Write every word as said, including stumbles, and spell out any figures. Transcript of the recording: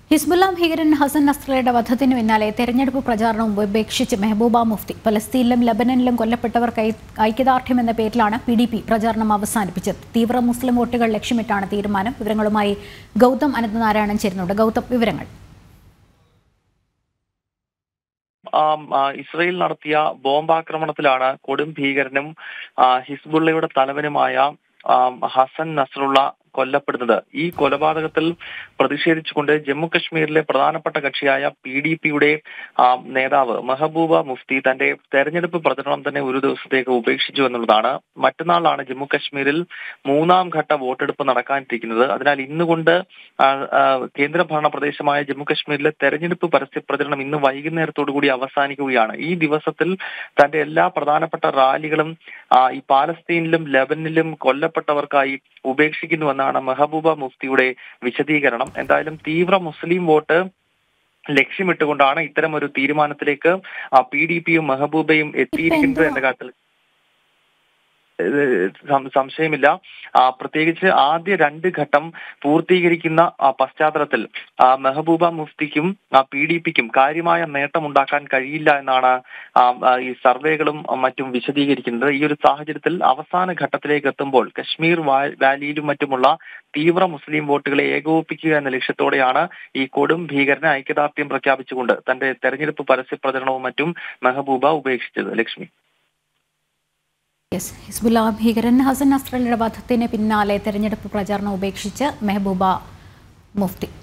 ഹിസ്ബുല്ല ഭീകരൻ ഹസൻ നസ്രയുടെ വധത്തിനു പിന്നാലെ തെരഞ്ഞെടുപ്പ് പ്രചാരണം ഉപേക്ഷിച്ച് മെഹബൂബ മുഫ്തി പലസ്തീനിലും ലബനനിലും കൊല്ലപ്പെട്ടവർക്ക് ഐക്യദാർഢ്യം എന്ന പേരിലാണ് പി ഡി പി പ്രചാരണം അവസാനിപ്പിച്ചത്. തീവ്ര മുസ്ലിം വോട്ടുകൾ ലക്ഷ്യമിട്ടാണ് തീരുമാനം. വിവരങ്ങളുമായി ഗൗതം അനന്തനാരായണൻ ചേരുന്നുണ്ട്. ഗൗതം, വിവരങ്ങൾ. ഇസ്രയേൽ നടത്തിയ ബോംബാക്രമണത്തിലാണ് കൊടും ഭീകരനും ഹിസ്ബുള്ളയുടെ തലവനുമായ ഹസൻ നസ്രുള്ള കൊല്ലപ്പെടുന്നത്. ഈ കൊലപാതകത്തിൽ പ്രതിഷേധിച്ചുകൊണ്ട് ജമ്മു കശ്മീരിലെ പ്രധാനപ്പെട്ട കക്ഷിയായ പി ഡി പിയുടെ നേതാവ് മെഹബൂബ മുഫ്തി തന്റെ തെരഞ്ഞെടുപ്പ് പ്രചരണം തന്നെ ഒരു ദിവസത്തേക്ക് ഉപേക്ഷിച്ചു എന്നുള്ളതാണ്. മറ്റന്നാളാണ് ജമ്മു കശ്മീരിൽ മൂന്നാം ഘട്ട വോട്ടെടുപ്പ് നടക്കാനിരിക്കുന്നത്. അതിനാൽ ഇന്നുകൊണ്ട് കേന്ദ്രഭരണ പ്രദേശമായ ജമ്മു കശ്മീരിലെ തെരഞ്ഞെടുപ്പ് പരസ്യ പ്രചരണം ഇന്ന് വൈകുന്നേരത്തോടു കൂടി അവസാനിക്കുകയാണ്. ഈ ദിവസത്തിൽ തന്റെ എല്ലാ പ്രധാനപ്പെട്ട റാലികളും ഈ പാലസ്തീനിലും ലബനിലും കൊല്ലപ്പെട്ടവർക്കായി ഉപേക്ഷിക്കുന്നുവെന്നാണ് മെഹബൂബ മുഫ്തിയുടെ വിശദീകരണം. എന്തായാലും തീവ്ര മുസ്ലിം വോട്ട് ലക്ഷ്യമിട്ടുകൊണ്ടാണ് ഇത്തരം ഒരു തീരുമാനത്തിലേക്ക് പി ഡി പിയും മെഹബൂബയും എത്തിയിരിക്കുന്നത് എന്ന കാര്യത്തിൽ സംശയമില്ല. പ്രത്യേകിച്ച് ആദ്യ രണ്ട് ഘട്ടം പൂർത്തീകരിക്കുന്ന പശ്ചാത്തലത്തിൽ മെഹബൂബ മുഫ്തിക്കും പി ഡി പിക്കും കാര്യമായ നേട്ടമുണ്ടാക്കാൻ കഴിയില്ല എന്നാണ് ഈ സർവേകളും മറ്റും വിശദീകരിക്കുന്നത്. ഈ ഒരു സാഹചര്യത്തിൽ അവസാന ഘട്ടത്തിലേക്ക് എത്തുമ്പോൾ കശ്മീർ വാലിയിലും മറ്റുമുള്ള തീവ്ര മുസ്ലിം വോട്ടുകളെ ഏകോപിപ്പിക്കുക എന്ന ലക്ഷ്യത്തോടെയാണ് ഈ കൊടും ഭീകരന് ഐക്യദാർഢ്യം പ്രഖ്യാപിച്ചുകൊണ്ട് തന്റെ തെരഞ്ഞെടുപ്പ് പരസ്യ പ്രചരണവും മറ്റും മെഹബൂബ ഉപേക്ഷിച്ചത്. ലക്ഷ്മി. ഹിസ്ബുല്ല ഭീകരൻ ഹസൻ നസ്രയുടെ വധത്തിന് പിന്നാലെ തെരഞ്ഞെടുപ്പ് പ്രചാരണം ഉപേക്ഷിച്ച് മെഹബൂബ മുഫ്തി.